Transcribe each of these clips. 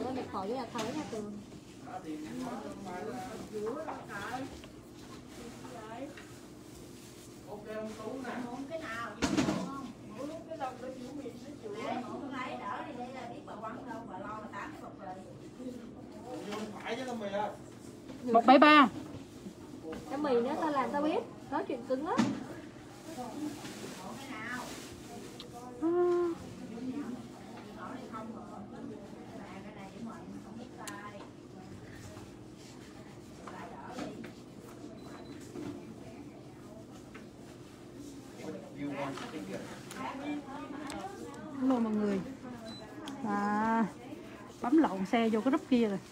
Tôi nhập khẩu với là thấy nha Tường. Ok không Tú nè. Muốn cái nào chứ không? Muốn cái lông để chịu miệng nó chịu. Muốn lấy đỡ đi đây là biết bà quăng đâu bà lo mà tám cái bọc rồi. Phải chứ mì ơi. 173. Cái mì nữa tao làm tao biết. Nói chuyện cứng á. Hello mọi người. Bấm lộn xe vô cái group kia rồi.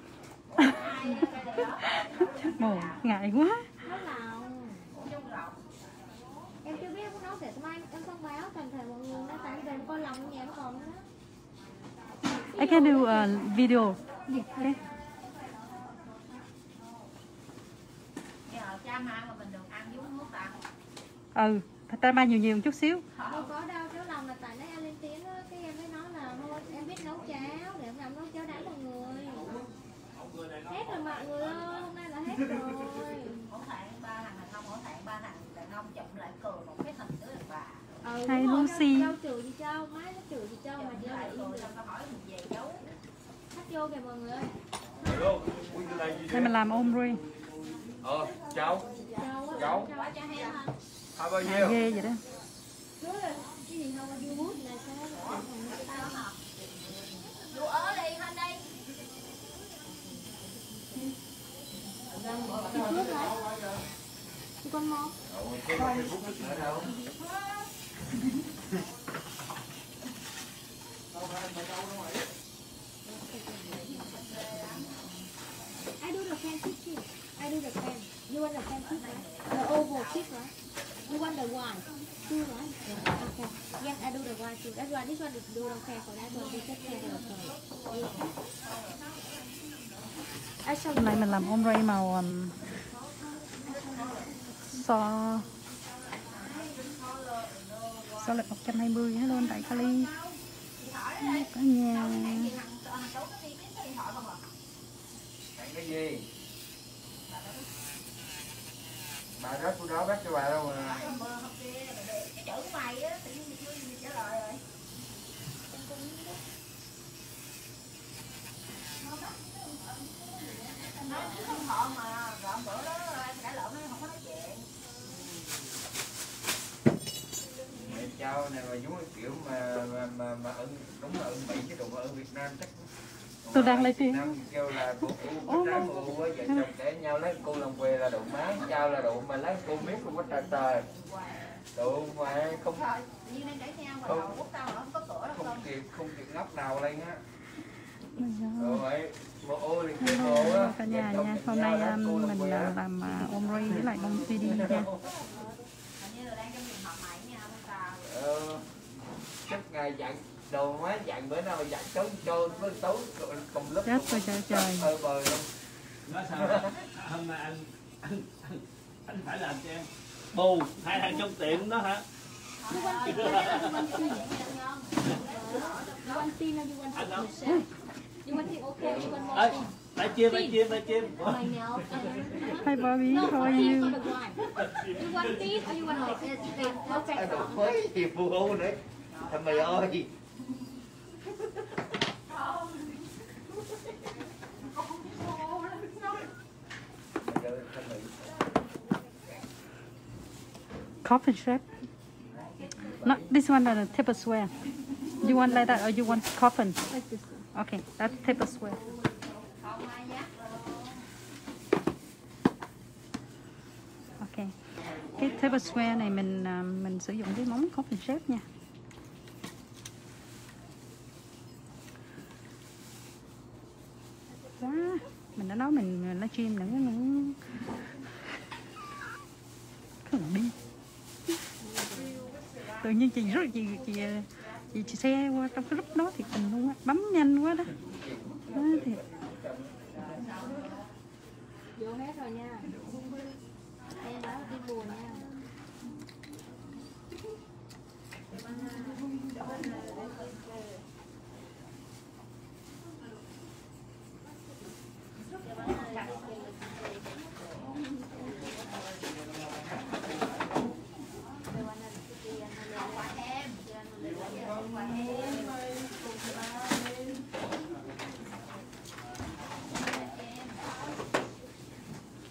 Mồ, ngại quá. Nó nào? Em chưa biết nó sẽ mai em thông báo toàn thể mọi người nó tán về coi lòng nhà em còn nữa. I can do a video. Okay. Cha mang mà mình được ăn giống nước ta. Ừ, ta mang nhiều nhiều một chút xíu. Đâu có đâu, cái lòng là tại nãy em lên tiếng á, cái em mới nói là thôi em biết nấu cháo để em làm nấu cháo đá mọi người. Hết rồi mọi người ơi, hôm nay là hết rồi. Mỗi tháng 3 thằng đàn ông, mỗi tháng 3 thằng đàn ông chụm lại cười một cái hình đứa đàn bà. Hay Lucy. Đâu trừ gì châu, má nó trừ gì châu mà chưa lại im được. Hỏi mình về giấu. Khách vô kìa mọi người ơi. Đây mình làm ombre. Cháu. Cháu. How bao nhiêu? Ghê vậy đó. Cái gì không you would là sao? Chú ở đây hơn đây. Chị Phước đấy. Chị con mò. I do the pancake too. I do the pan. You want the pancake, right? The oval shape, right? You want the wine too, right? Yeah. Okay. Yes, I do the wine too. That's why this one is do the care for that one. We take care of the Hôm nay mình làm ombre màu so lại 120 hết luôn tại Cali. Cả nhà. Cái gì? Bà rớt của đó bác cho bà đâu mà. Cái chữ mày á, tự nhiên mình trả lời rồi. Nói chứ không họ mà gọn bữa đó cãi lộn nó không có nói chuyện. Mẹ trao này mà giống cái kiểu mà ưng đúng là ưng Mỹ chứ đừng có ưng Việt Nam chắc. Tôi đang lấy tiền. Nam kêu là cô trái mùa á, vợ chồng kể nhau lấy cô làm quê là đụng má, trao là đụng mà lấy cô miết không có trời trời. Đụng mà không Như đang cãi nhau mà đầu quốc tao mà không có cửa đâu không kịp ngóc nào lên á. Hello Cả nhà nha. Hôm nay mình làm ombre với lại bông CD nha. Hình như là đang trong trường hợp mày nha không chắc ngày dặn đồ má dặn bữa nào dặn cho với tối cùng lúc Chết tôi trời. Bời luôn. Nói sao hôm nay anh phải làm cho em bù 2 thằng trong tiệm đó hả? You want tin or you want tin? You want tin okay? You want more tin? Tay chiêm. My nail. Hi Bobby, No, how are tin you? for the wine. You want tin or you want like this? Okay. Đồ mới gì phù hô nữa. Thằng mày ơi. Coffin shape. No, this one is a table square. You want like that or you want coffin? Like this one. Okay, that's table square. Okay. Cái table square này mình sử dụng cái móng coffin shape nha. Wow, mình đã nói mình livestream nữa nó đi. Tự nhiên chị xe qua trong cái group đó thì tình luôn á, bấm nhanh quá đó. Thì Vô hết rồi nha. Em báo đi buồn nha.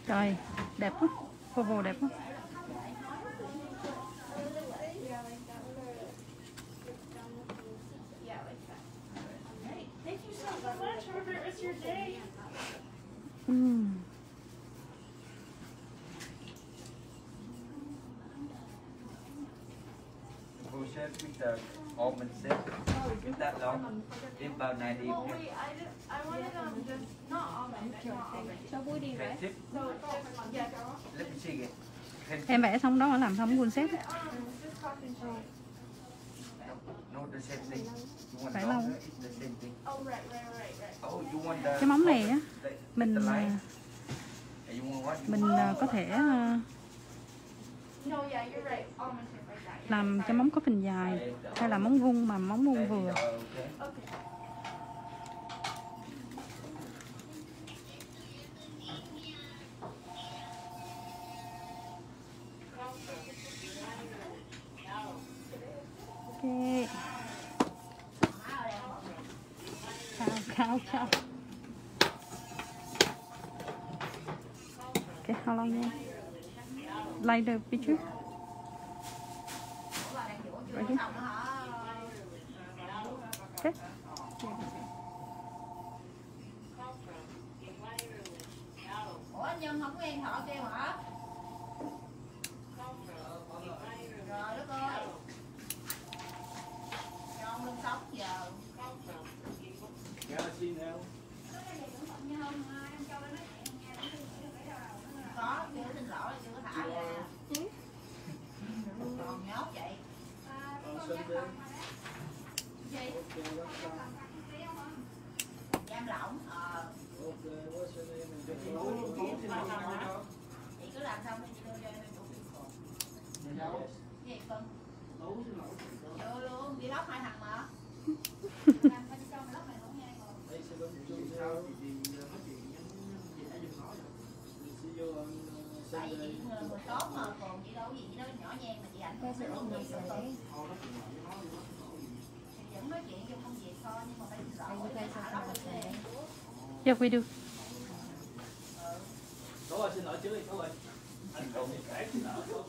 Trời, đẹp quá. Vô đẹp quá. Thank you so much. Have a great rest of your day. Full shape with the almond shape. Is that long? It's about 90. Well, wait, I wanted just not almond, not almond. Cho vui đi Can vậy. So tip? just yeah. Let me see it. Can Em vẽ xong đó làm xong full shape. Just coffin shape. no the same thing. You want Phải longer? không? It's the same thing. Oh right. Oh, you want the Cái móng này á, the mình line? You want what? mình có thể No, yeah, you're right. Almond shape like that. làm cái móng có phần dài hay là móng vuông mà móng vuông vừa. Okay. Okay. Ok. Khao. Okay, how long more? Like the picture? Right here. Okay. Ủa anh Nhân không có nghe thọ kêu hả? Rồi đất ơi. Cho ông lên sống giờ. Có, chưa xin lỗi, chưa có thả ra. Còn nhốt vậy. Gì? Giam lỏng. Chị cứ làm xong thì chị đưa cho em đủ tiền cồn. Gì cưng? Đưa luôn, đi lóc hai thằng mà. Làm bên trong lóc này không nghe rồi. Tại vì chị người tốt mà, còn chị đâu có gì, chị đâu nhỏ nhen mà chị ảnh Cô sẽ không được chị vẫn nói chuyện trong công việc thôi, nhưng mà phải xin lỗi để thả lóc đi. Yeah, we do. Cố ơi, xin lỗi trước đi, cố ơi. Anh còn cái xin lỗi không?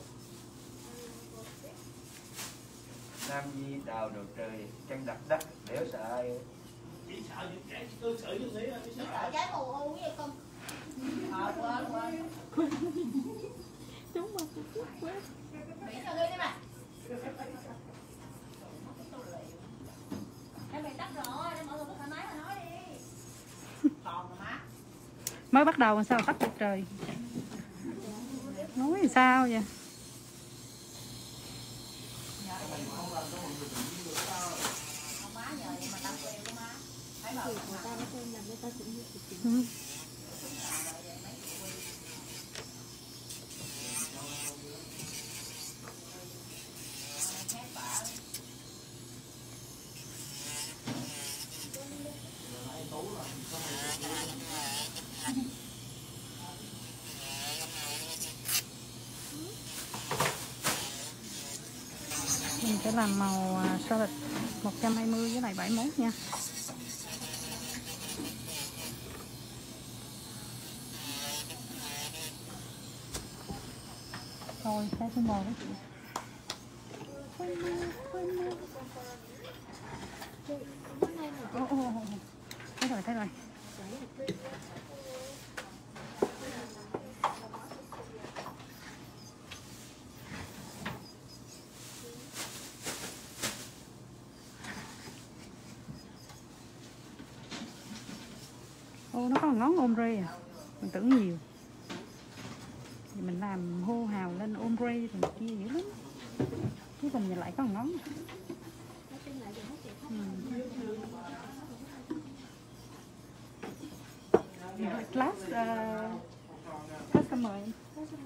Nam Di đào đầu trời, chân đặt đất, đéo sợ ai. Chỉ sợ những cái cơ sở như thế thôi, chứ Chị sợ. sợ trái mù u với con. Quên. Đúng rồi. Mỹ cho ghi đi mà. Em bị tắt rồi, để mọi người có thoải mái mà nói đi. Còn mà má. Mới bắt đầu sao tắt được trời. Nói thì sao vậy? Không má nhờ vậy mà tao quen của má. Thấy mà Người ta nó quen làm người ta cũng hiểu được chuyện. Ừ. Mình sẽ làm màu salad 120 với lại 71 nha. Thôi, cái số 1 đó chị. Thấy rồi. Ô, nó có một ngón ombre à. Mình tưởng nhiều. Thì mình làm hô hào lên ombre thì kia dữ lắm. Chứ mình nhìn lại có một ngón. Class customer em.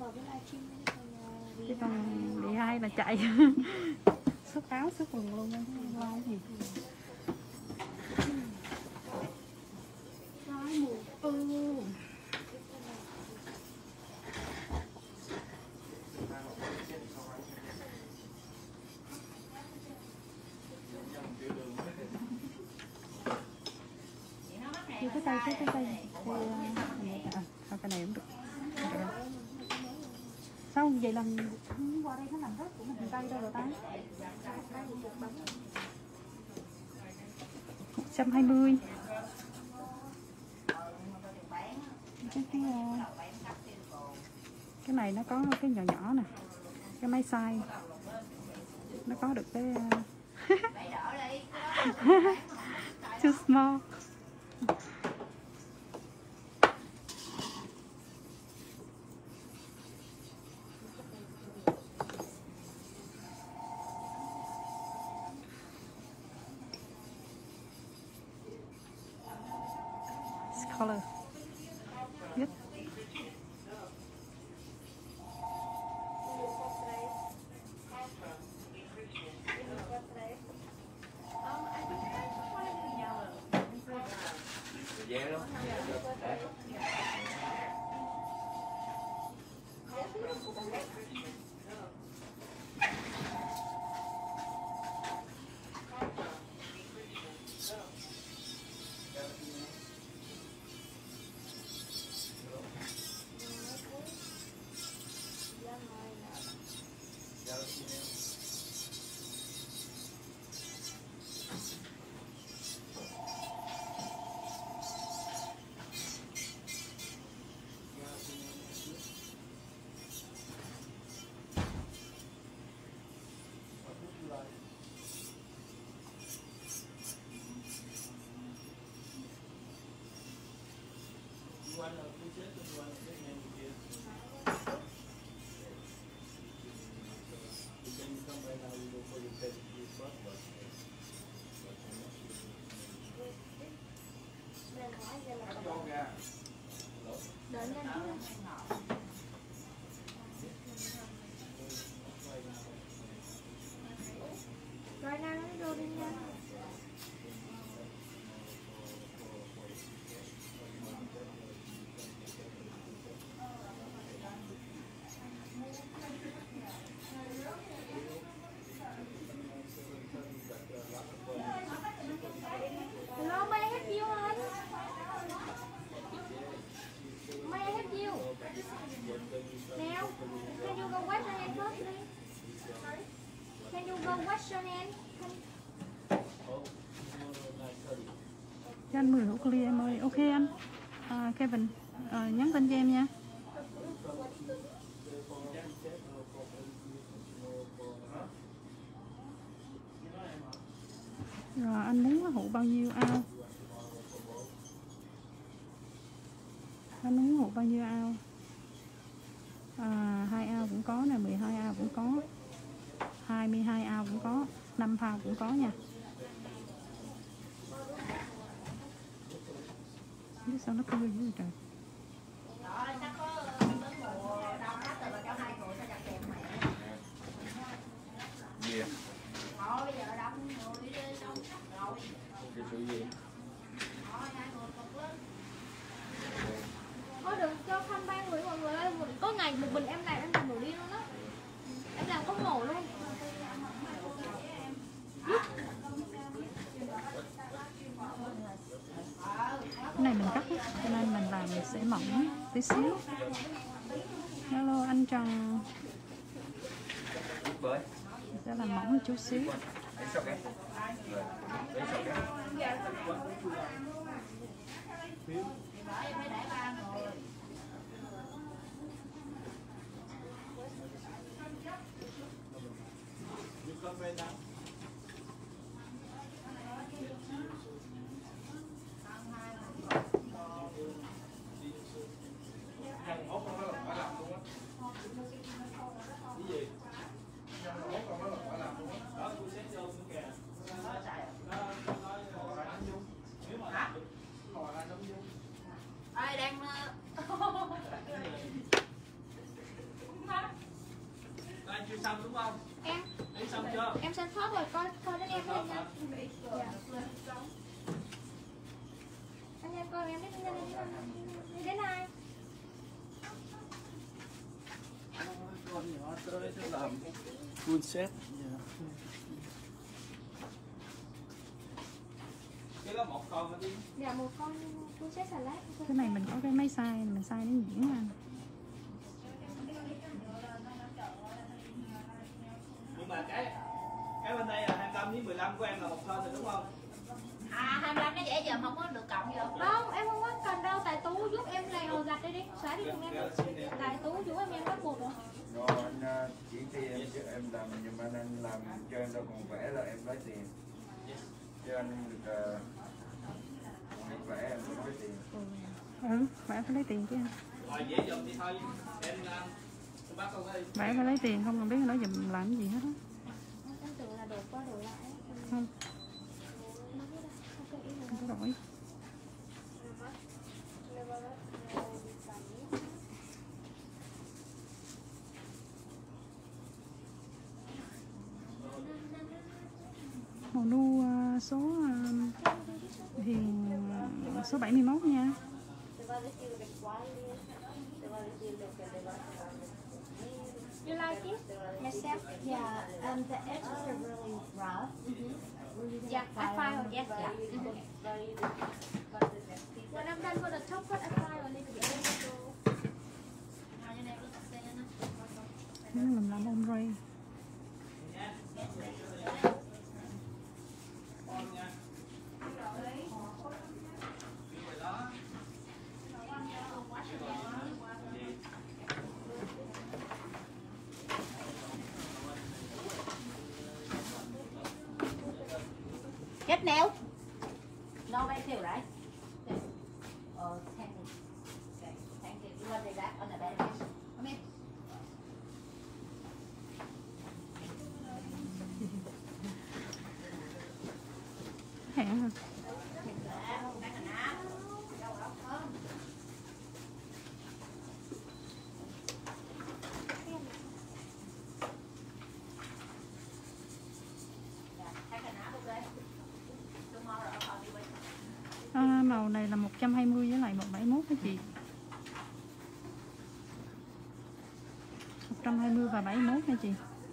Chứ còn bị hai là chạy. Xuất áo xuất quần luôn em không lo gì. Cái tay. Thôi cái này cũng được. Sao vậy là qua đây nó làm rớt của mình tay đâu rồi ta? 120. Cái này nó có cái nhỏ nhỏ nè, cái máy xay nó có được cái too small. It's color. Good. Dễ lắm. Đợi nhanh chút. Rồi nào nó vô đi nha. Hello, may I help you hả? May I help you? Now, can you go wash your hand first, please? Can you go wash your hand? Cho anh 10 hũ clear em ơi. Ok anh. Kevin nhắn tin cho em nha. Rồi anh muốn hũ bao nhiêu ao? Anh muốn hũ bao nhiêu ao? 2 ao cũng có nè, 12 ao cũng có, 22 ao cũng có, 5 ao cũng có nha. Biết sao nó tươi dữ vậy trời. Gì? Cái số gì? Có đừng cho khăn ban với mọi người ơi. Có ngày một mình em làm em làm nổ đi luôn á. Em làm không nổ luôn. Cái này mình cắt cho nên mình làm mình sẽ mỏng tí xíu. Hello anh Trần. Bơi. Sẽ làm mỏng một chút xíu. Đấy sao cái? Đấy sao cái? Ai đang Anh chưa xong đúng không? Em Anh xong chưa? em xem phốt rồi, coi đến em lên nha. Dạ. Anh em coi em đi đến ai? Con nhỏ tới nó làm full set. Cái đó một con đi. Dạ một con tôi sẽ salad. Cái này mình có cái máy xay, mình xay nó nhuyễn anh. giờ không có được cộng vô. Không, em không có cần đâu, tại Tú giúp em này rồi gạch đây đi, xóa đi cùng em. Tại Tú giúp em bắt một rồi. Rồi anh chỉ tiền chứ em làm, nhưng mà anh làm cho em đâu, còn vẽ là em lấy tiền. Chứ anh được vẽ em không lấy tiền. Vẽ phải lấy tiền chứ. Rồi dễ dùm thì thôi. Em bắt con đi. Vẽ phải lấy tiền, không cần biết nó dùm làm cái gì hết á. Em tưởng là đổi qua đổi lại. Không. Không có đổi. Màu nu số thì số 71 nha. You like it? Yourself? Yeah, the edges are really rough. Yeah, I file, yes, yeah. When I'm done with the top part, I file a little bit. Mình làm ombre. Get nail. No way to, right? Oh, thank you. Okay, thank you. You want that on the bed? Come in. Hẹn hả? Màu này là 120 với lại 171 đó chị. 120 và 71 nha chị.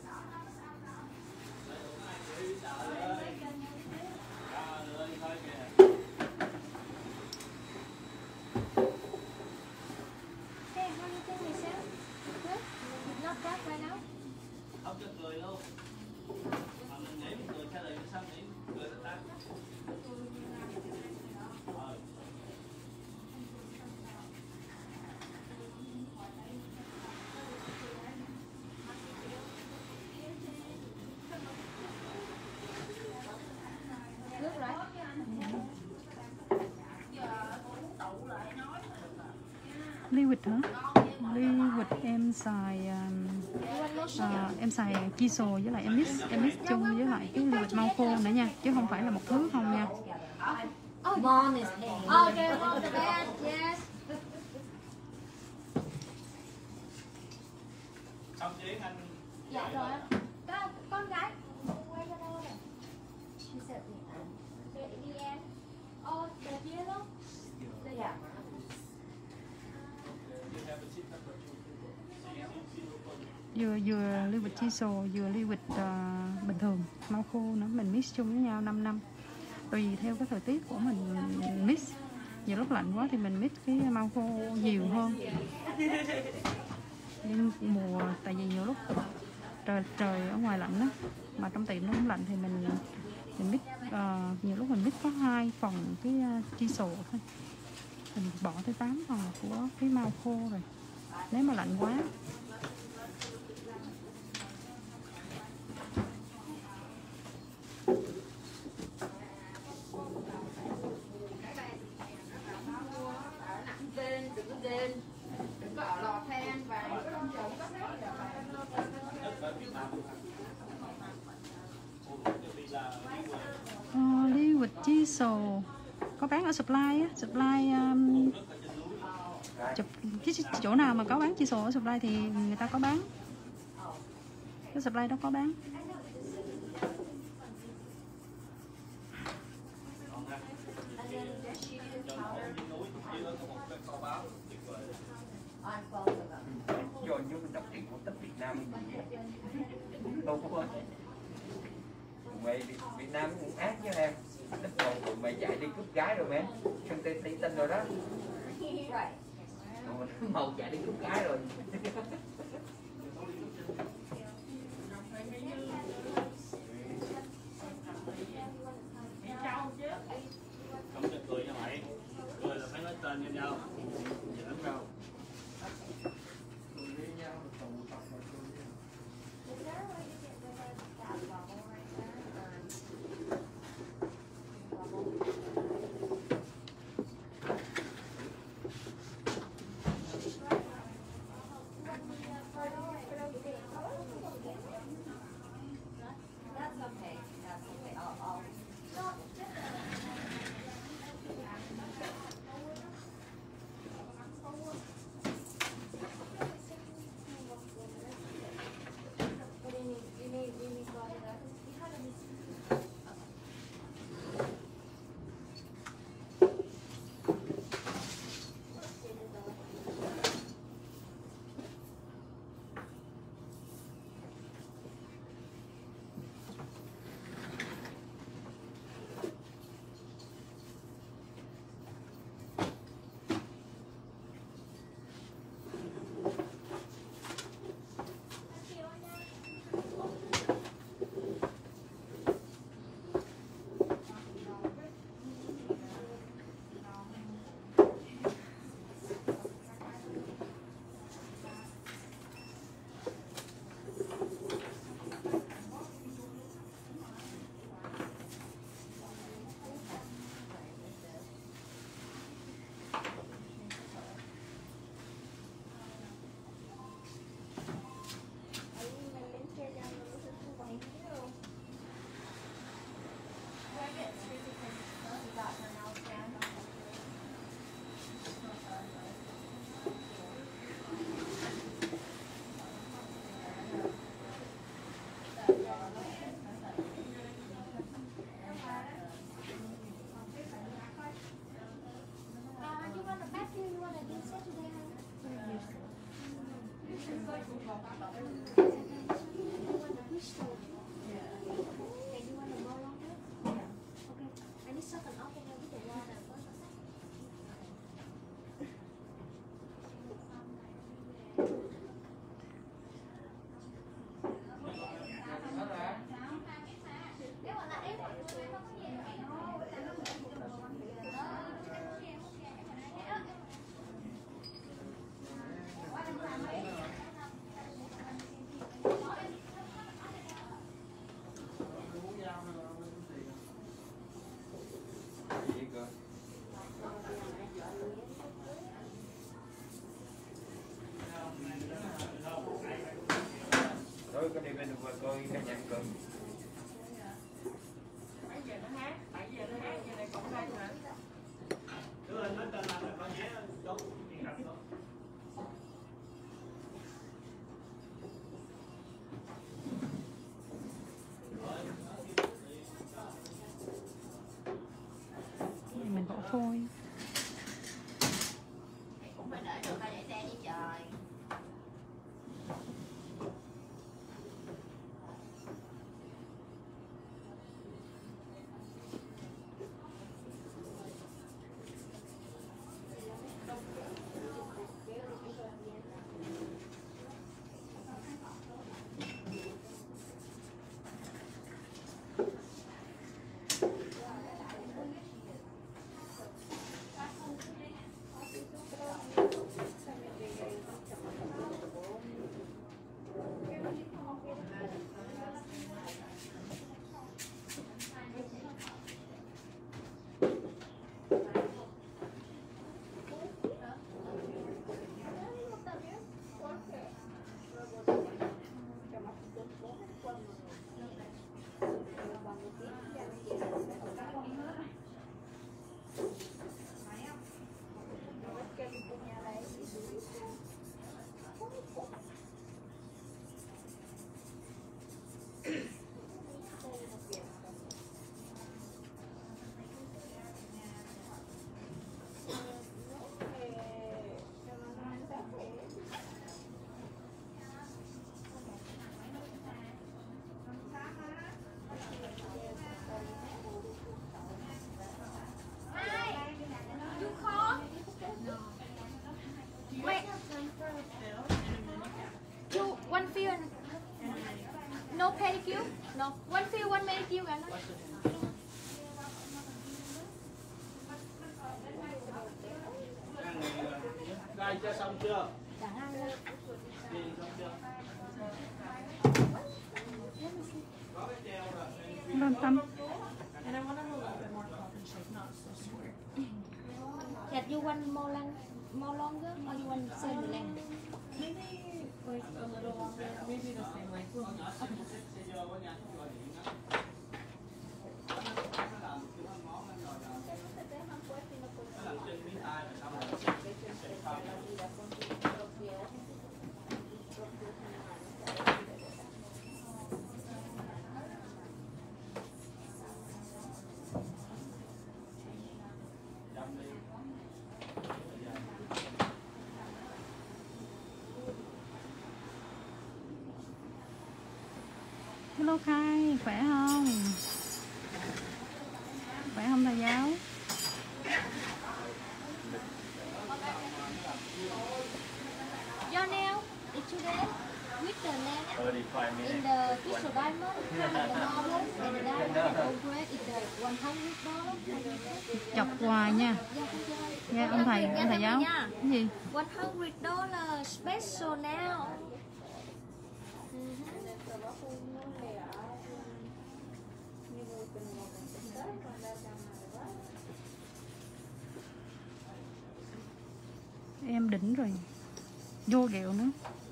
Hey, how do you think yourself? Good? Not bad right now? Không cho cười luôn. Mà mình nghĩ một người trả lời sao nghĩ cười ta. Good, right? Liquid hả? Liquid em xài em xài Kiso với lại em mix chung với lại cái liquid mau khô nữa nha, chứ không phải là một thứ không nha. Mom is paying. Okay, on the bed, yes. Xong chuyến anh. Dạ rồi. Con gái. Quay ra đâu rồi? She said the end. The end. Oh, the yellow. Yeah. Vừa liquid Kiso, vừa liquid bình thường mau khô nữa, mình mix chung với nhau 5 năm. Tùy theo cái thời tiết của mình mix. Nhiều lúc lạnh quá thì mình mix cái mau khô nhiều hơn. Nhưng mùa tại vì nhiều lúc trời ở ngoài lạnh á, mà trong tiệm nó cũng lạnh thì mình mix nhiều lúc mình mix có 2 phần cái Kiso thôi. Mình bỏ tới 8 phần của cái mau khô rồi. Nếu mà lạnh quá. Đừng có ở lò than và Liquid Kiso có bán ở supply á, supply cái chỗ nào mà có bán Kiso ở supply thì người ta có bán, cái supply đó có bán. Do như mình đọc truyện cổ tích Việt Nam đâu có mày Việt Nam cũng ác chứ em, đất còn tụi mày chạy đi cướp gái rồi mẹ, chân tin tin rồi đó, màu chạy đi cướp gái rồi. Không cho cười tên cho nhau. Giờ lắm đâu. Thôi có đi bên qua coi cái nhạc cơm. Mấy giờ nó hát? 7 giờ nó hát, giờ này còn đây mà. Đưa lên nói tên là con nhé, chú đi học thôi. Thì mình bỏ thôi. Cũng phải đợi được hai chạy xe đi trời. No pedicure? No. One fill, one manicure cả nó. hai cho xong chưa? Cả hai luôn. Đi xong chưa? Có cái treo rồi. Lên tâm. That you want more longer or you want same length? Hello Khai, khỏe không? Khỏe không thầy giáo? Your nail is today with the nail 35 in minutes. the crystal diamond, the marble, and the diamond and gold grade is the $100. Chọc hoài nha. Nghe ông thầy giáo. Cái gì? $100 special nail. Em đỉnh rồi. Vô ghẹo nữa.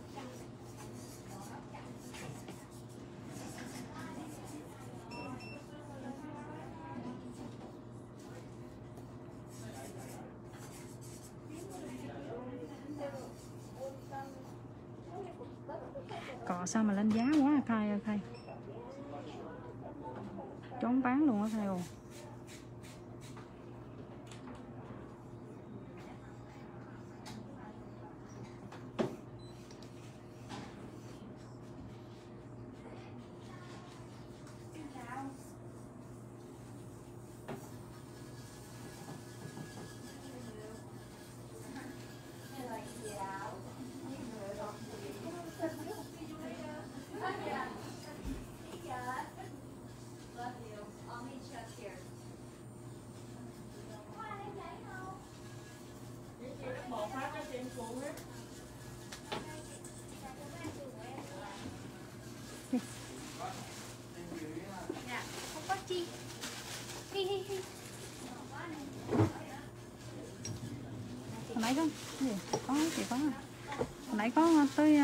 Cọ sao mà lên giá quá à Khai ơi Khai. Trốn bán luôn á Khai ồ. Không có chi. Hi hi hi. Hồi nãy có cái gì? Có chị có. Hồi nãy có tới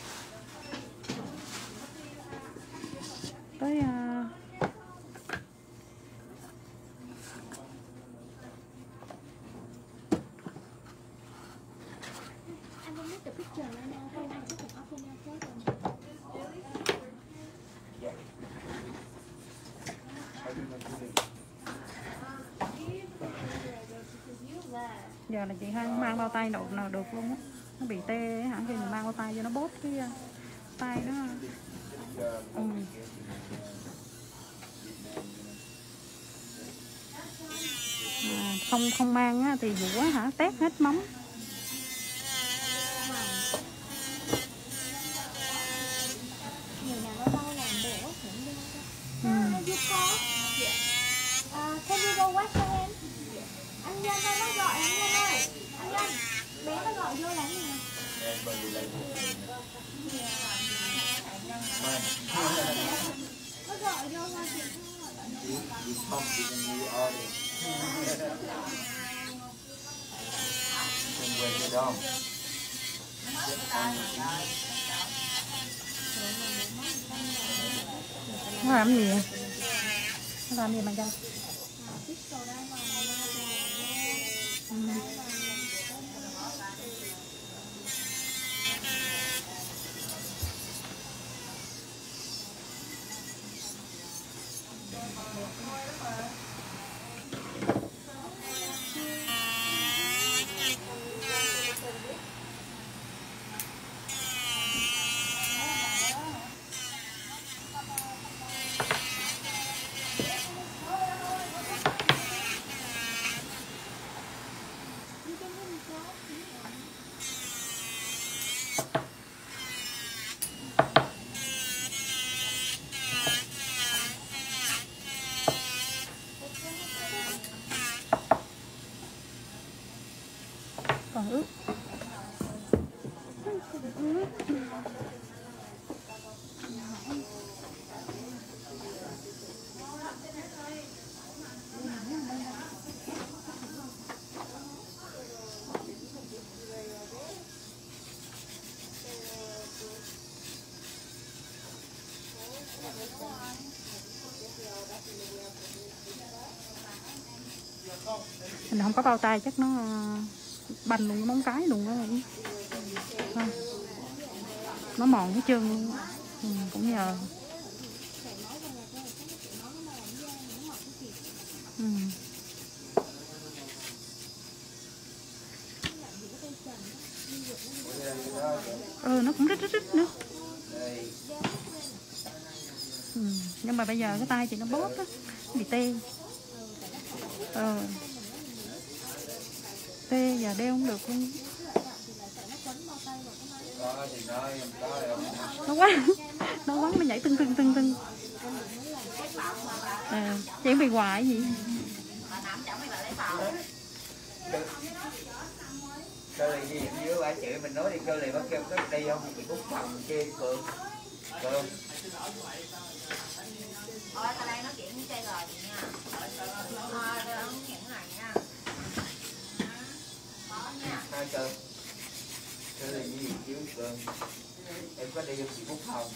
I will make the picture right now. Không, I just off in your phone. giờ là chị hay mang bao tay đâu nào được luôn á. Nó bị tê hẳn khi mình mang bao tay cho nó bóp cái tay nó. Không mang á thì vũ hả tét hết móng. Người nào nó đau làm bổ cũng đi. You call? Can you go wash your hands? Anh Nhân ơi, nó gọi anh Nhân ơi. Anh Nhân, bé nó gọi vô làm gì nè. Nó gọi vô là chuyện Không thì mình đi order. Đừng quên cái đó. Nó làm gì vậy? Nó làm gì mà cho? Còn ướt. Mình không có bao tay chắc nó banh luôn cái móng cái luôn đó. Không. Nó mòn hết trơn luôn. Cũng nhờ. Nó cũng rít rít nữa. Nhưng mà bây giờ cái tay chị nó bóp á, bị tê. Tê giờ đeo không được luôn. Nó quấn nó nhảy tưng. Chị bị hoài gì? Cơ lì gì dưới bà chửi mình nói đi, cơ lì bác kêu có đi không thì cút phòng chê Cường. Thôi ta đây nói chuyện với chơi rồi chị nha. Thôi không chuyện này nha. Đó nha. Hai cơ. Cơ lì gì chiếu Cường. Em có đi không thì cút phòng.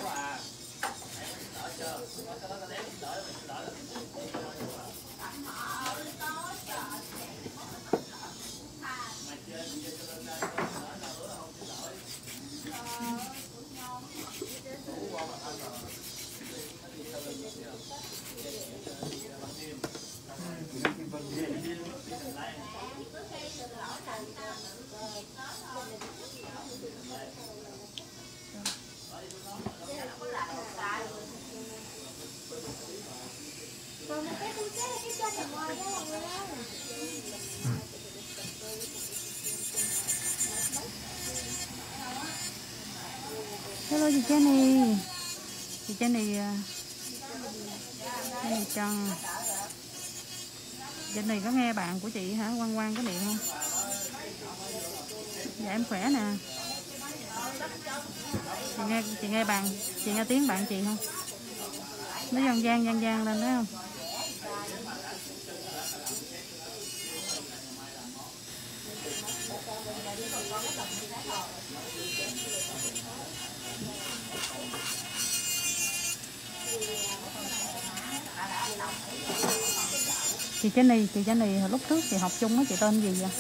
Còn một cái tôi cái chân ở ngoài đó mọi người ơi. Hello chị Jenny. Chị Jenny Trần. Jenny có nghe bạn của chị hả? Quang có điện không? Dạ em khỏe nè. Chị nghe tiếng bạn chị không? Nó dân gian lên đấy không? Chị Jenny lúc trước chị học chung với chị tên gì vậy?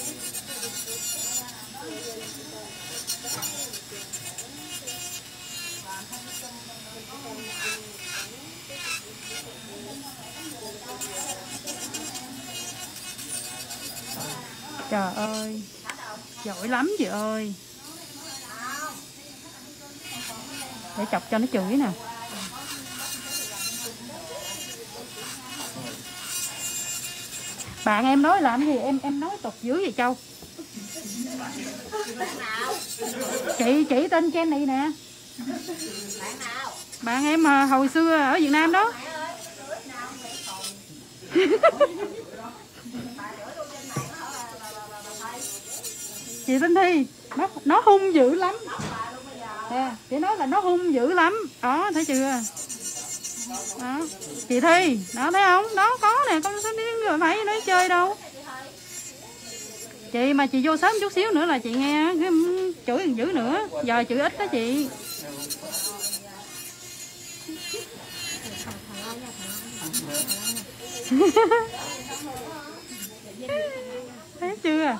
Trời ơi, giỏi lắm chị ơi. Để chọc cho nó chửi nè. Bạn em nói làm gì em nói tục dữ vậy Châu? Chị tên Jenny nè. Bạn em hồi xưa ở Việt Nam đó. Chị tên Thi, nó hung dữ lắm. Chị nói là nó hung dữ lắm. Đó, thấy chưa? Đó. Chị Thi, đó thấy không? Đó có nè, con số người phải nói chơi đâu. Chị mà chị vô sớm chút xíu nữa là chị nghe cái chửi dữ nữa. Giờ chửi ít đó chị. Thấy chưa?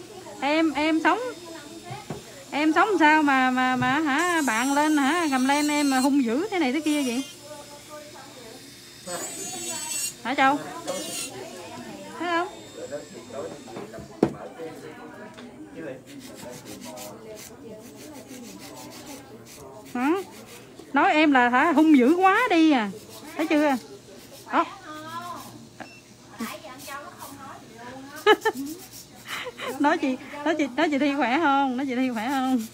Em sống sao mà hả bạn lên hả cầm lên em mà hung dữ thế này thế kia vậy? Hả Châu? Thấy không? Hả? Nói em là hả hung dữ quá đi à. Thấy chưa? Đó. Nói chị Thi khỏe không? Nói chị Thi khỏe không?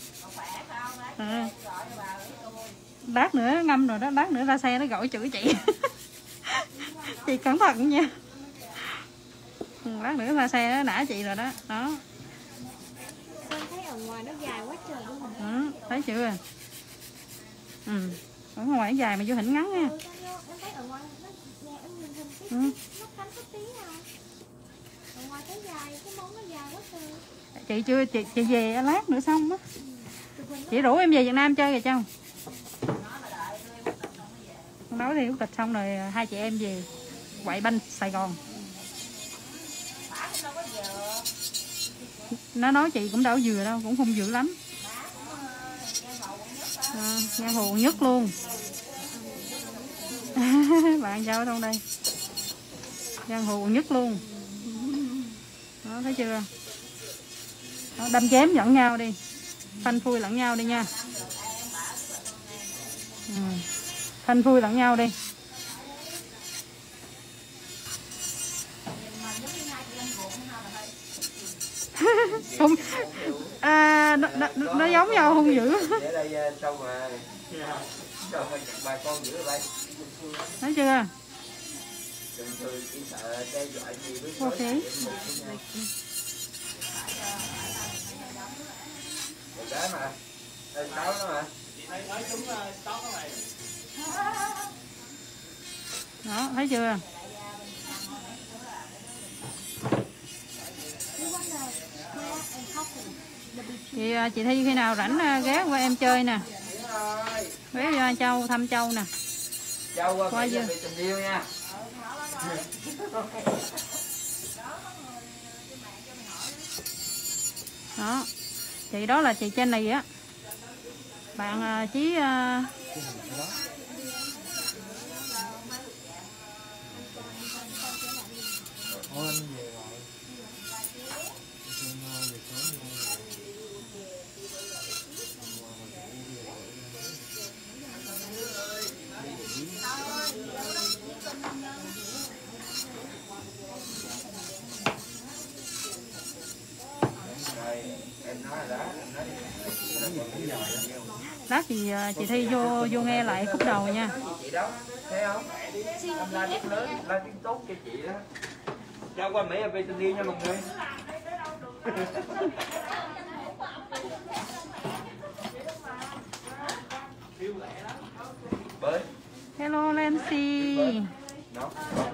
Lát nữa ngâm rồi đó, lát nữa ra xe nó gọi chửi chị. Chị cẩn thận nha. Lát nữa ra xe nó nã chị rồi đó. Đó. Con thấy ở ngoài nó dài quá trời luôn. Thấy chưa? Ở ngoài dài mà vô hình ngắn nha. Em thấy ở ngoài nó em nhìn hình cái nó cánh có tí à. Ở ngoài thấy dài, cái móng nó dài quá trời. Chị về lát nữa xong á. Chị rủ em về Việt Nam chơi rồi Châu. Con nói thì quốc tịch xong rồi hai chị em về quậy banh Sài Gòn. Nó nói chị cũng đâu vừa đâu, cũng không dữ lắm. Giang hồ nhất luôn. Bạn Châu ở trong đây. Giang hồ nhất luôn. Đó, thấy chưa? Đó, đâm chém lẫn nhau đi. Phanh phui lẫn nhau đi nha. Phanh phui lẫn nhau đi. Không, nó giống nhau không dữ. Thấy chưa? Ok. Đó, thấy chưa? Chị Thi khi nào rảnh ghé qua em chơi nè. Ghé qua Châu thăm Châu nè. Châu qua chưa? Tình yêu nha. Đó. Chị đó là chị trên này á. Bạn Chí lát thì chị Thi vô nghe lại khúc đầu nha. Chị đó, thấy không? Em la tiếng lớn, la tiếng tốt cho chị đó. Cho qua Mỹ về tình yêu nha mọi người. Bơi. Hello Nancy. Nó.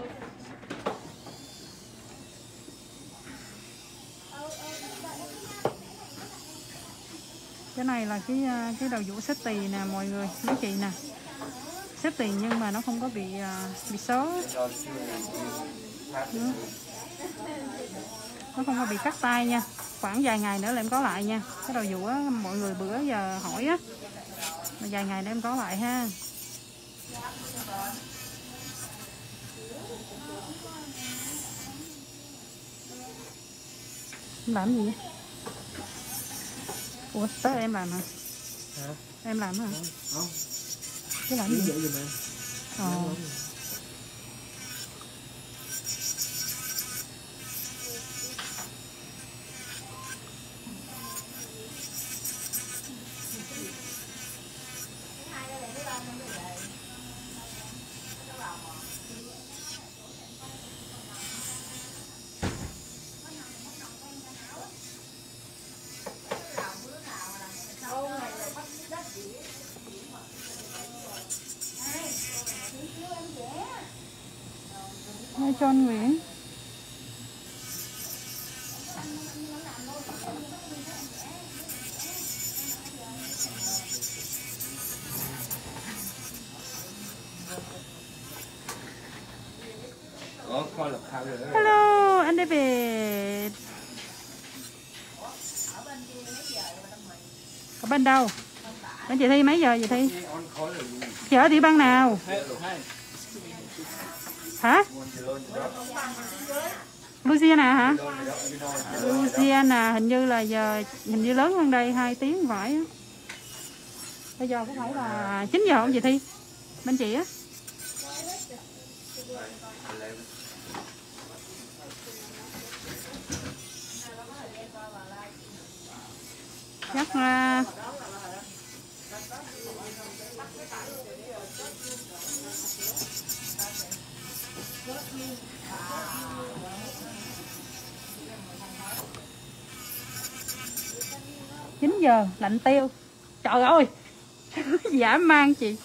Cái này là cái đầu vũ xếp tỳ nè mọi người, mấy chị nè. Xếp tỳ nhưng mà nó không có bị xấu. Nó không có bị cắt tay nha. Khoảng vài ngày nữa là em có lại nha. Cái đầu vũ á, mọi người bữa giờ hỏi á. Vài ngày nữa em có lại ha. Em làm gì vậy? Ủa, tới em làm hả? Hả? Em làm hả? Không. Cái làm gì? Hai John Nguyễn. Hello, anh David. Ở bên đâu? Anh chị Thi mấy giờ chị Thi? Chị ở địa bàn nào? Hả? Louisiana hả? Louisiana hình như là giờ hình như lớn hơn đây 2 tiếng phải á. Bây giờ có phải là 9 giờ không chị Thi? Bên chị á. Chắc là 9 giờ lạnh tiêu. Trời ơi dã man chị.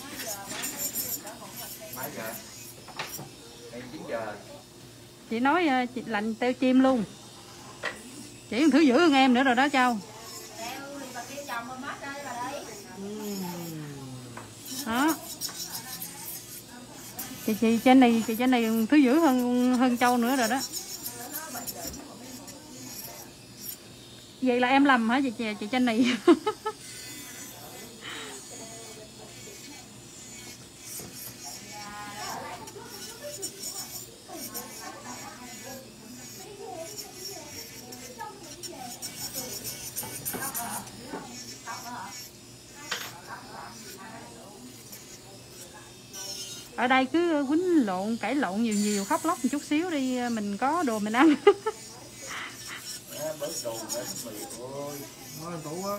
Mấy giờ? Đây 9 giờ. Chị nói chị lạnh tiêu chim luôn. Chỉ thứ dữ hơn em nữa rồi đó Châu. Đó. Chị trên này thứ dữ hơn Châu nữa rồi đó. Vậy là em lầm hả chị trên này? Ở đây cứ quýnh lộn cãi lộn nhiều khóc lóc một chút xíu đi mình có đồ mình ăn. Bớt đồ bớt mì ôi. Nói tủ quá.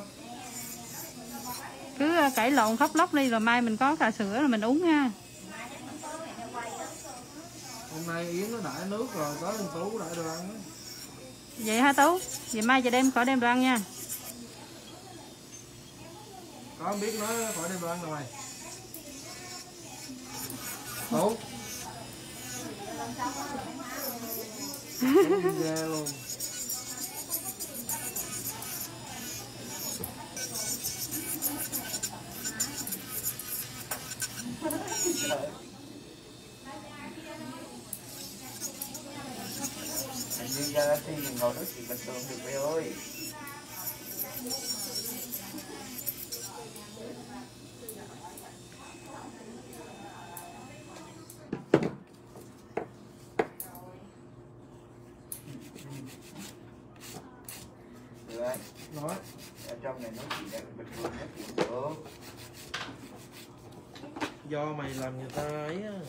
Cứ cãi lộn khóc lóc đi rồi mai mình có trà sữa rồi mình uống ha. Hôm nay Yến nó đãi nước rồi, tới con Tú đãi đồ ăn. Vậy hả Tú? Vậy mai chị đem khỏi đem đồ ăn nha. Có không biết nói khỏi đem đồ ăn rồi. Tú. Ghê luôn. Hình như ra khi mình ngồi nói chuyện bình thường được mẹ ơi. Được rồi. Nói. Ở trong này nói chuyện bình thường nói chuyện được. Do mày làm người ta ấy á.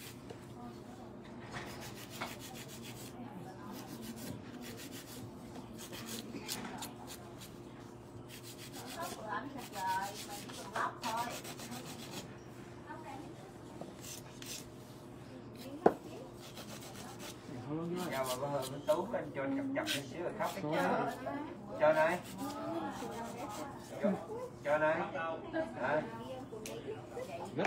Dạ mà có hơn Tú anh cho chập lên xíu rồi khóc cái chứ. Cho này. Cho này. Hả? Gấp.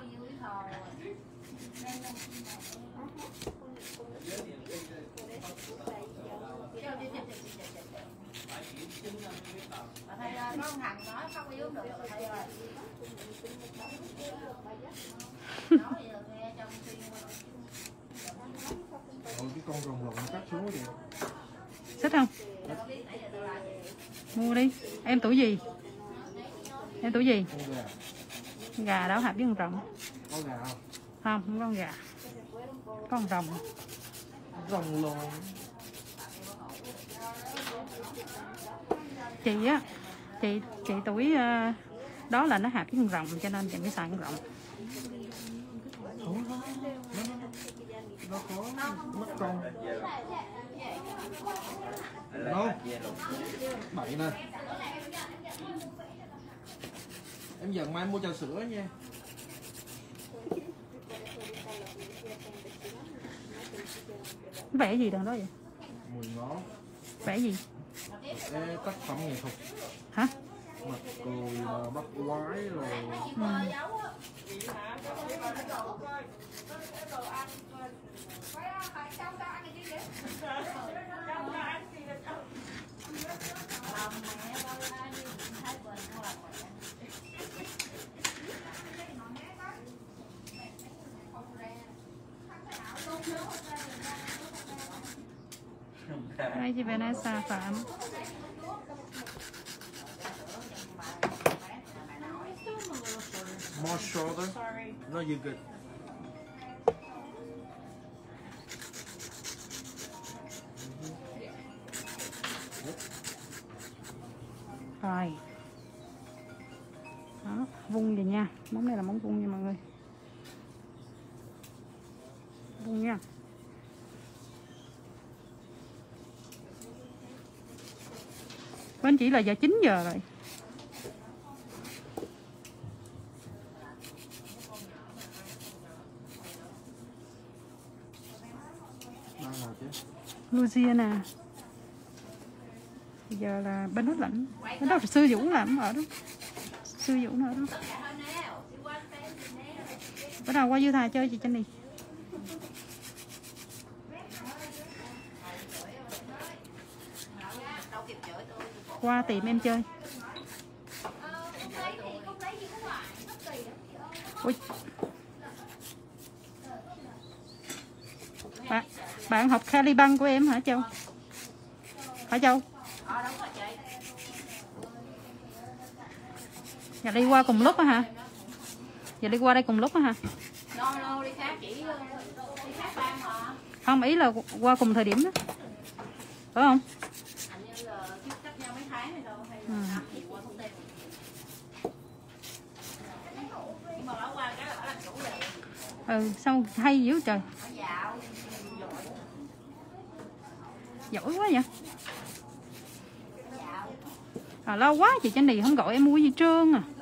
Thầy ơi, có con thằng nói không yếu được rồi thầy ơi. Nói giờ nghe trong phim. Ôi cái con rồng lộn cắt xuống vậy. Thích không? Mua đi. Em tuổi gì? Em tuổi gì? Con gà. Gà đó hạp với con rồng. Có gà không? Không, không có con gà. Có con rồng. Rồng lộn. Chị á, chị tuổi đó là nó hạp với con rồng cho nên chị mới xài con rồng. Không. Nó có mất con. Không. Bậy nè. Em giận mai em mua trà sữa nha. Vẽ gì đằng đó vậy? Mùi ngó. Vẽ gì? Ê, tác phẩm nghệ thuật. Hả? Mặt cười mà bắt quái rồi. Đây chị Vanessa Phạm. More shorter. No, you're good. Rồi. Đó, vung vậy nha. Món này là món vung nha mọi người. Vung nha. Bên chỉ là giờ 9 giờ rồi. Đang nào chứ? Louisiana. Bây giờ là bên nước lạnh. Bên đó là Sư Vũ làm ở đó. Sư Vũ nữa đó. Bắt đầu qua Dư Thà chơi chị Tranh đi. Qua tiệm em chơi. Ui. Bạn học Caliban của em hả Châu? Hả Châu? Dạ đi qua cùng lúc á hả? Dạ đi qua đây cùng lúc á hả? Không, ý là qua cùng thời điểm đó. Phải không? Sao hay dữ trời. Giỏi quá vậy. Lâu quá chị Tranh Đi không gọi em mua gì trơn à.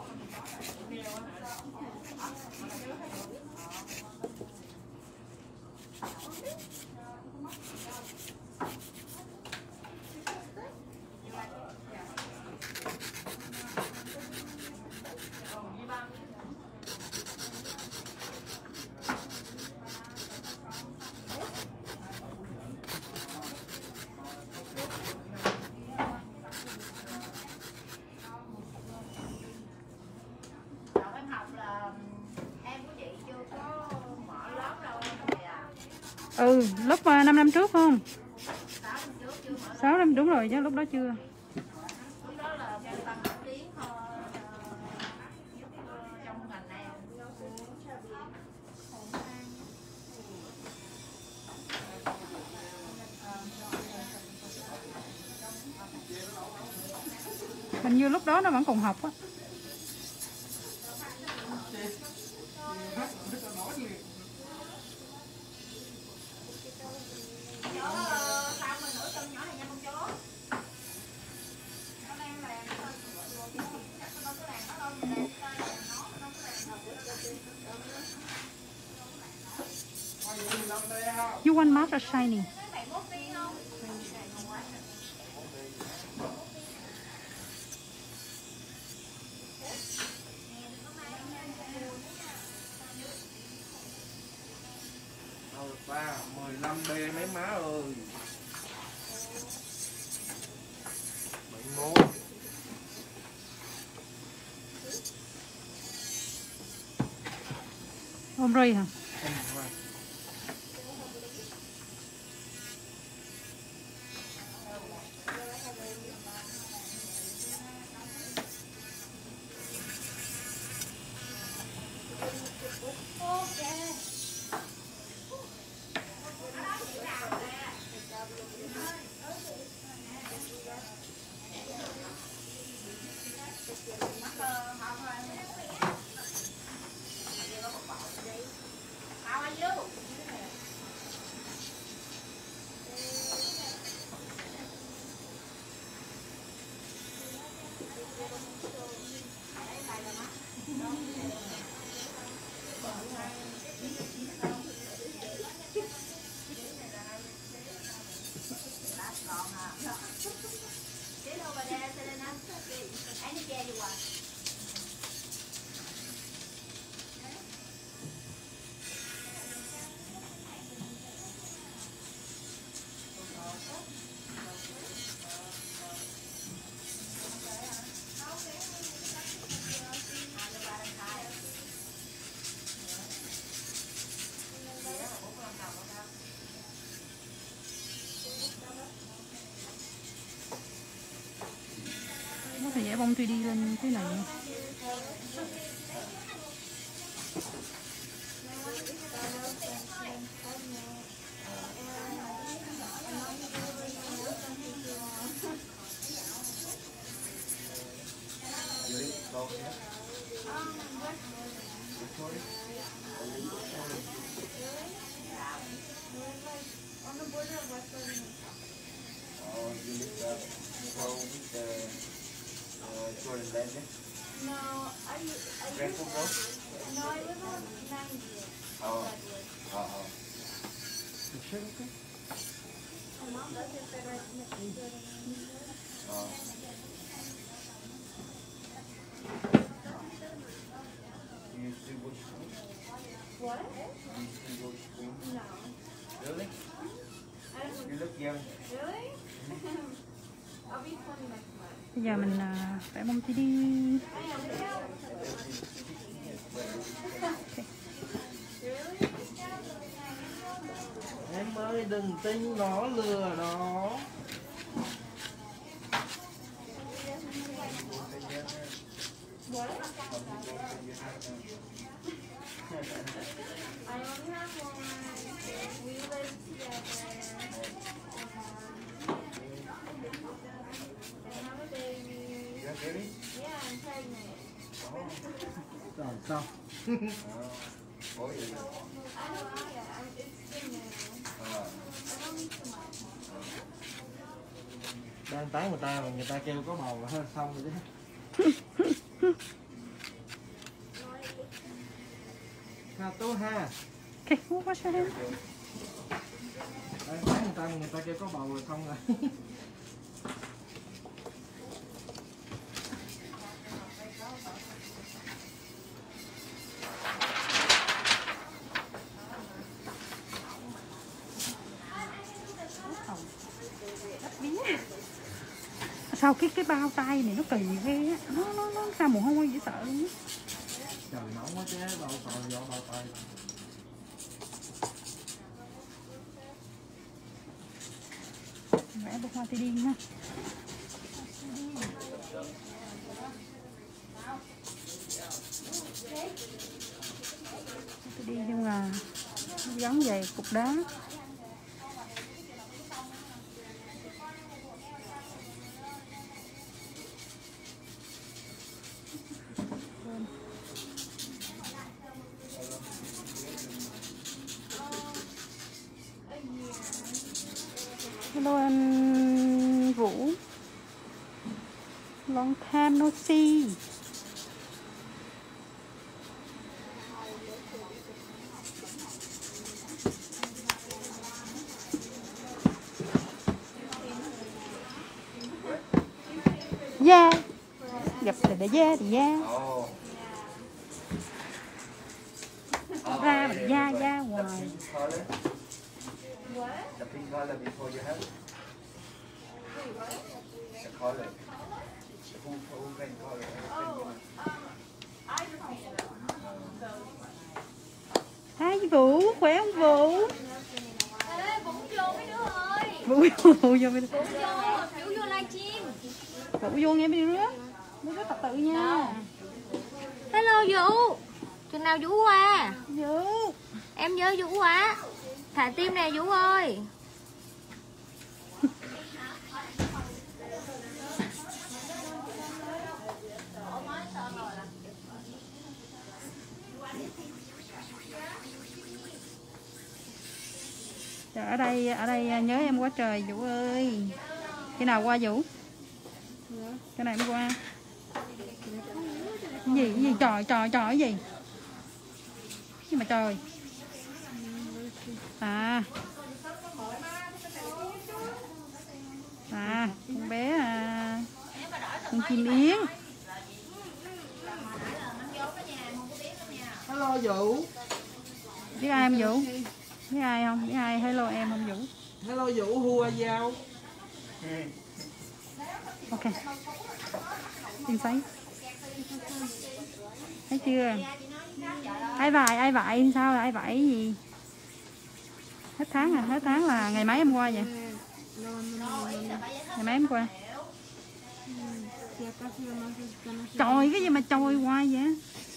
Lúc 5 năm trước không? 6 năm đúng rồi chứ lúc đó chưa. Hình như lúc đó nó vẫn còn học á. You want matte shiny? Ba 15B mấy má ơi. 71. Ombre hả? Nó phải vẽ bông 3D lên cái này. Jordan Legend? No, are you Red Bull Gold? no, I was on 90. You sure okay? My mom does it better. Bây giờ mình vẽ bông tí đi. Em ơi đừng tin nó lừa đó. Rồi xong. Ủa gì? Đang tán người ta mà người ta kêu có bầu là hơi xong rồi chứ. Ha tố ha. Ok, what should I do? Đang tán người ta mà người ta kêu có bầu là xong rồi. Sao cái bao tay này nó kỳ ghê á, nó ra mồ hôi dễ sợ luôn á. Trời nóng quá chứ, bao tay do bao tay. Vẽ bông hoa tây điên ha. Tây điên nhưng mà gắn về cục đá. Hello anh Vũ. Long time no see. Yeah. Gặp thì yeah thì yeah. Ra mà da hoài. The pink color before you have the color. Who can color? Hai Vũ, khỏe không Vũ? Ê, Vũ vô mấy đứa ơi. Vũ vô mấy đứa. Vũ vô livestream. Vũ vô nghe mấy đứa. Mấy đứa tập tự nha. Hello Vũ. Chừng nào Vũ qua? Vũ. Em nhớ Vũ quá. Thả tim nè Vũ ơi. Trời, ở đây nhớ em quá trời Vũ ơi. Khi nào qua Vũ? Cái này em qua. Cái gì trời cái gì? Nhưng mà trời. Con bé con chim yến. Hello Vũ. Biết ai không Vũ? Biết ai không? Biết ai hello em không Vũ? Hello Vũ hua dao. Ok. Tin sấy. Thấy chưa? Ai vại sao là ai vại gì? Hết tháng là ngày mấy em qua vậy? Ngày mấy em qua? Trời cái gì mà trời hoài vậy?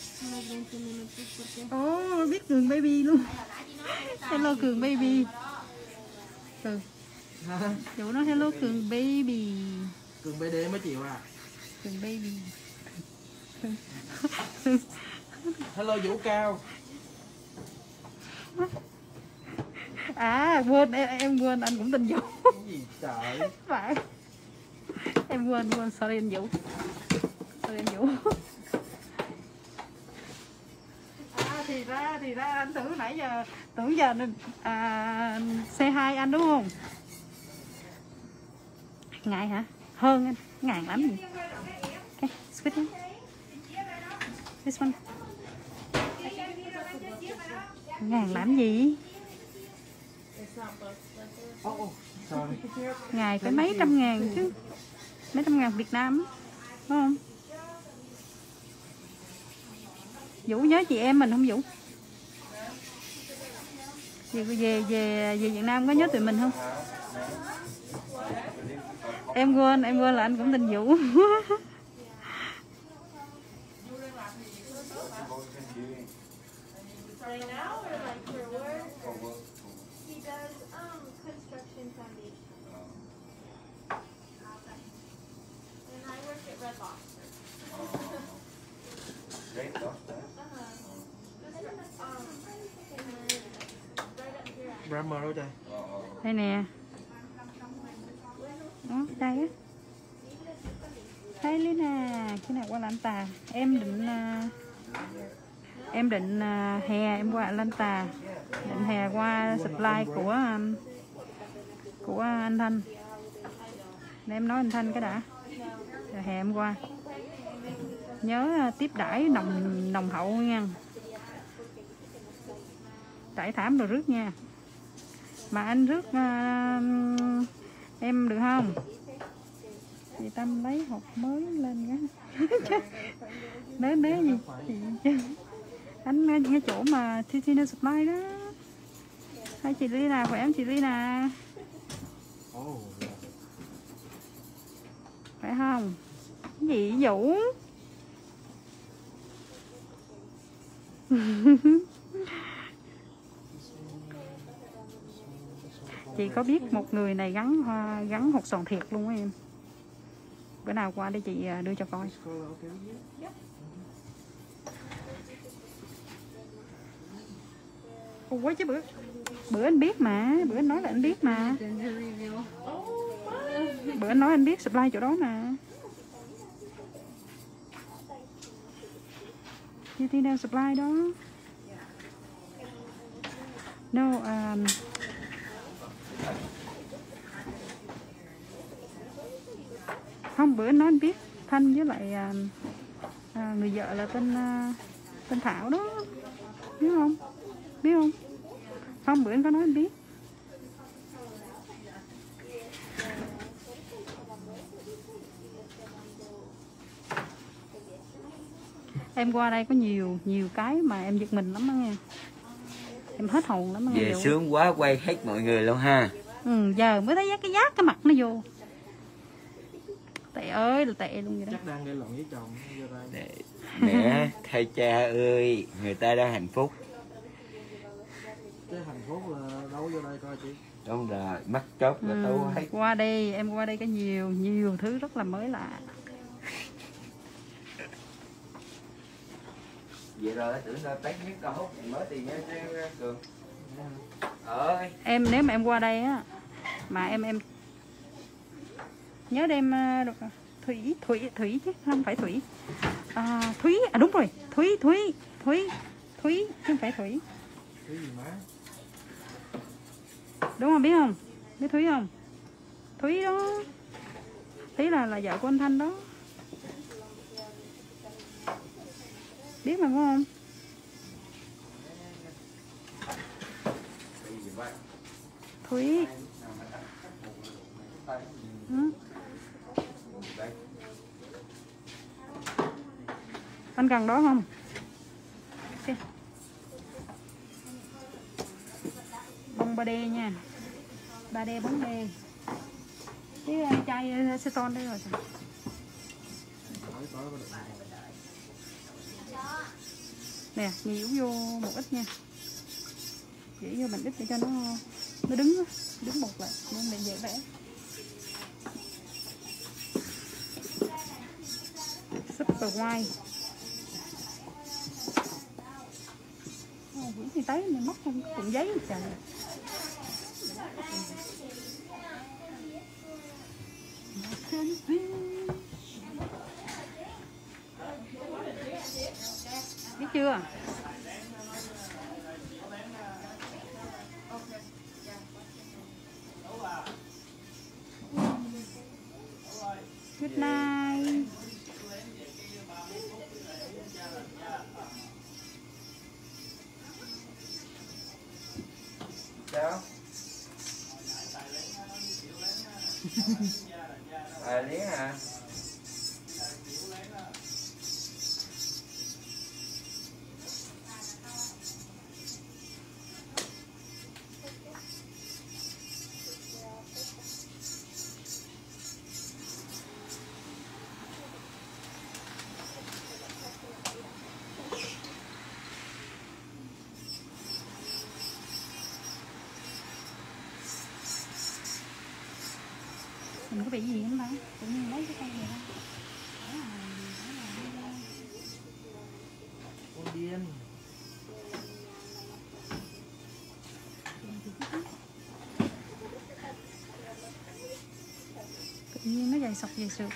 Ồ, biết Cường baby luôn. Hello Cường baby. Cường. Chủ nó hello Cường baby. Cường BD mới chịu à. Cường baby. Hello Vũ Cao. À quên em quên anh cũng tên Vũ. Cái gì trời. Phải. Em quên sorry anh Vũ. Sorry anh Vũ. Thì ra anh tưởng nãy giờ xe hai anh đúng không? Ngại hả? Hơn anh, ngại lắm gì? Okay, switch in. This one. Ngàn làm gì? Oh, sorry. Ngày phải mấy trăm ngàn chứ. mấy trăm ngàn Việt Nam, đúng không? Vũ nhớ chị em mình không Vũ? Về Việt Nam có nhớ tụi mình không? Em quên là anh cũng tên Vũ. Right now or like for work? He does construction foundation. And I work at Red Lobster. Red Lobster. Right up here. Brammer đâu trời? Đây nè. Đó, đây á. Thấy lý nè, cái này qua Atlanta. Em định hè em qua Atlanta. Định hè qua supply của anh Thanh. Để em nói anh Thanh cái đã. Rồi hè em qua. Nhớ tiếp đãi nồng hậu nha. Trải thảm rồi rước nha. Mà anh rước em được không? Chị Tâm lấy hộp mới lên cái. Nếu gì chị anh ngay chỗ mà Tina Supply đó. Hai chị Lina khỏe không chị Lina? Phải không? Cái gì Vũ? Chị có biết một người này gắn hột xoàn thiệt luôn á em. Bữa nào qua để chị đưa cho coi. Ủa chứ bữa anh biết mà, bữa anh nói là anh biết mà. Bữa anh nói anh biết supply chỗ đó mà. Tina Supply đó. No, không, bữa anh nói anh biết Thanh với lại người vợ là tên Thảo đó, biết không? Biết không? Không, bữa anh có nói anh biết. Em qua đây có nhiều cái mà em giật mình lắm đó nghe. Em hết hồn lắm đó nghe. Về sướng quá, quay hết mọi người luôn ha. Ừ, giờ mới thấy cái mặt nó vô. Tệ ơi là tệ luôn vậy đó. Chắc đang gây lộn với chồng. Mẹ, thầy cha ơi, người ta đang hạnh phúc. Cái hạnh phúc là đâu vô đây coi chị. Đúng rồi, mắt chớp là tôi hết. Qua đây, em qua đây có nhiều thứ rất là mới lạ. Vậy rồi tưởng là tách nhất đâu hút mới tiền nha Cường. Em nếu mà em qua đây á mà em nhớ đem được Thủy chứ không phải Thủy. Thúy đúng rồi, Thúy chứ không phải Thủy. Thúy gì má? Đúng không, biết không? Biết Thúy không? Thúy đó. Thúy là vợ của anh Thanh đó. Biết mà phải không? Thúy. Anh cần đó không? Okay. Bông 3D nha. 3D 4D. Cái chai aceton đây rồi. Nè, nhiều vô một ít nha. Để vô mình ít để cho nó đứng một lại nên mình dễ vẽ. Super white. Quỷ thì tới mình móc không cuộn giấy trời. Biết chưa? Good night. Sao? Lý hả? Mình có bị gì không bạn? Tự nhiên lấy cái con này ra. Con điên. Tự nhiên nó dày sọc dày sượt.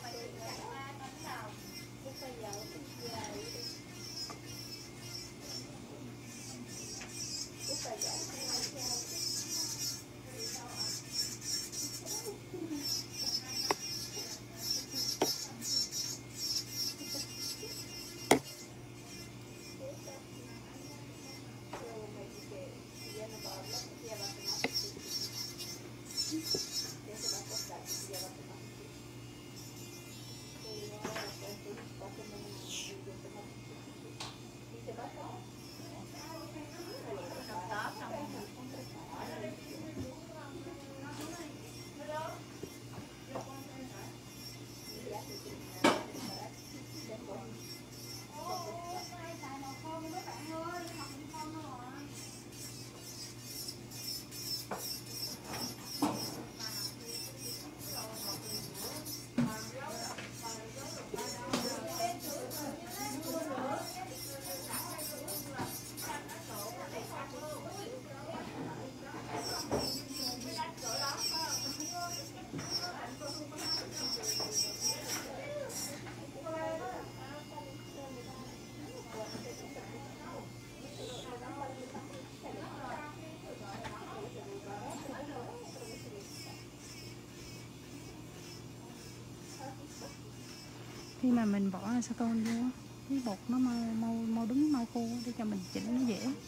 Khi mà mình bỏ acetone vô, cái bột nó mau đứng mau khô để cho mình chỉnh nó dễ.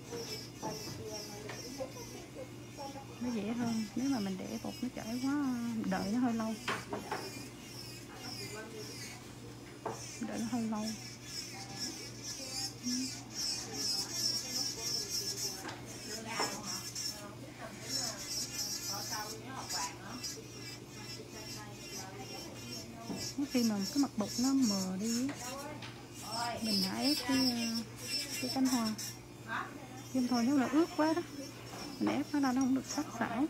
Nó dễ hơn nếu mà mình để bột nó chảy quá, đợi nó hơi lâu. Đợi nó hơi lâu. Khi mà cái mặt bột nó mờ đi, mình hãy ép cái cánh hoa. Nhưng thôi nếu là ướt quá đó, mình ép nó ra nó không được sắc sảo.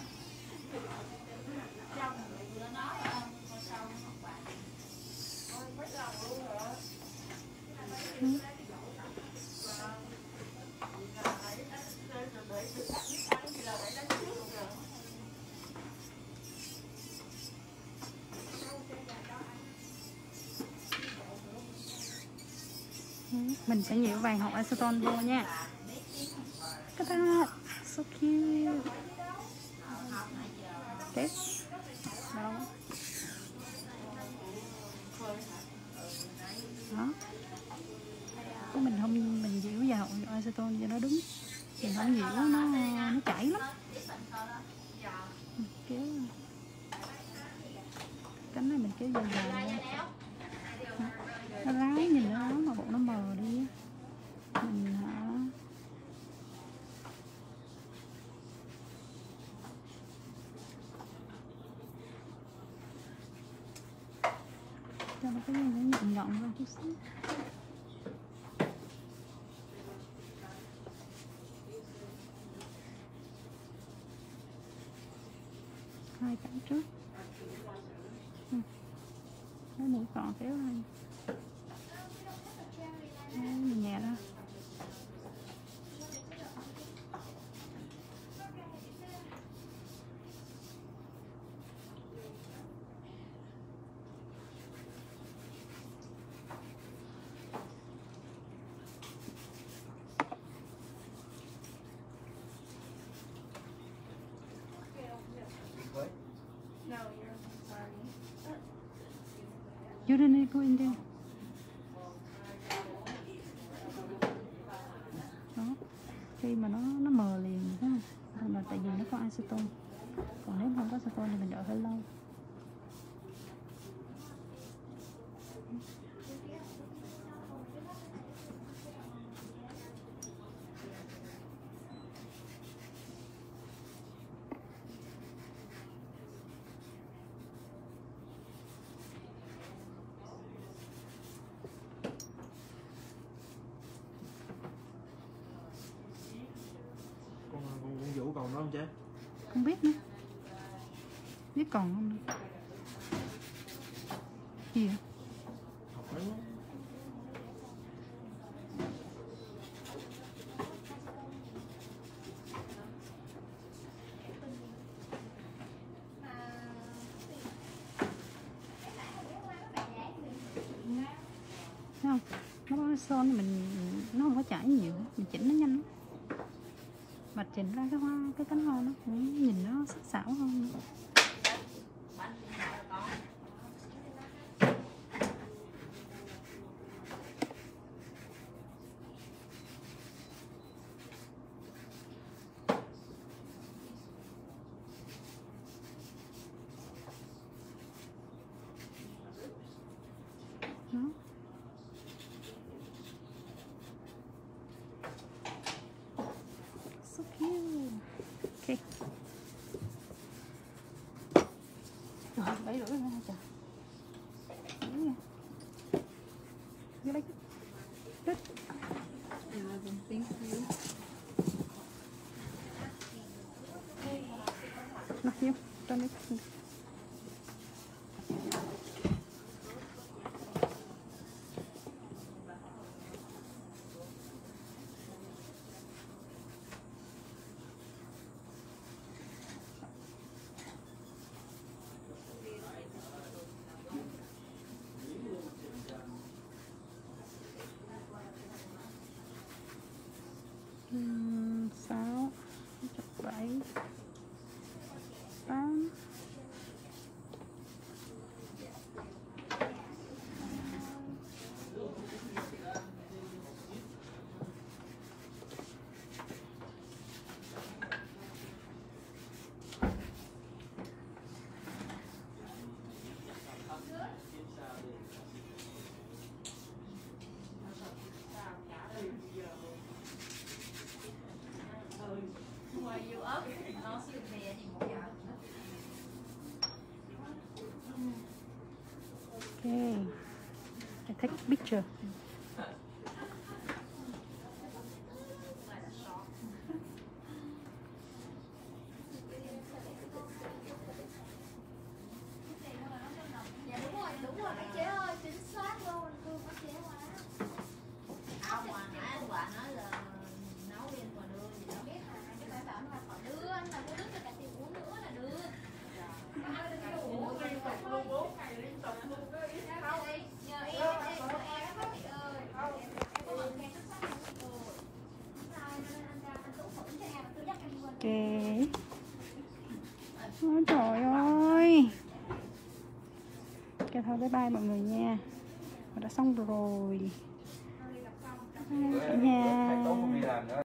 Mình sẽ nhịu vài hộp acetone vô nha. Các bạn, so cute. Okay. Đó. Đó. Cái mình không dịu vài hộp acetone cho nó đúng. Mình không dịu nó chảy lắm. Kéo cánh này mình kéo dài dài. Nó rái nhìn nó mà bộ nó mờ đi. Mình cho nó cái gì nó nhọn ra chút xíu. Hai cánh trước. Cái mũi còn kéo lên. Mình nhẹ ra. You don't need to go in there. Đó. Khi mà nó mờ liền phải không? Còn là tại vì nó có acetone. Còn nếu không có acetone thì mình đợi hơi lâu. không chị? Không biết nữa. Biết còn không nữa. Gì vậy? Học đấy. Thấy không? Nó son thì nó không có chảy nhiều, mình chỉnh nó nhanh lắm. Mà chỉnh ra cái cánh hoa nó cũng nhìn nó sắc sảo hơn nữa. Đó. So cute. Ok. Rồi, 7 rưỡi rồi hả trời? Đúng nha. You like it? Good. Thank you. No, you. Don't make it. Sáu, bảy, tám. Okay. I take a picture. Dạ đúng rồi mấy chế ơi, chính xác luôn, thương mấy chế quá. Ông mà nãy anh Hòa nói là nấu viên còn đưa gì đó. Biết mà, cái tài sản là họ đưa, anh là mua nước cho cả tiền uống nữa là đưa. Nhờ em có chị ơi. Em có bằng khen xuất sắc của chị ơi. Anh Tú thưởng cho em, tôi dắt em quên. Ok. Ôi trời ơi. Ok thôi, bye bye mọi người nha. Mình đã xong rồi. Bye cả nhà. Phải tốn không đi làm nữa.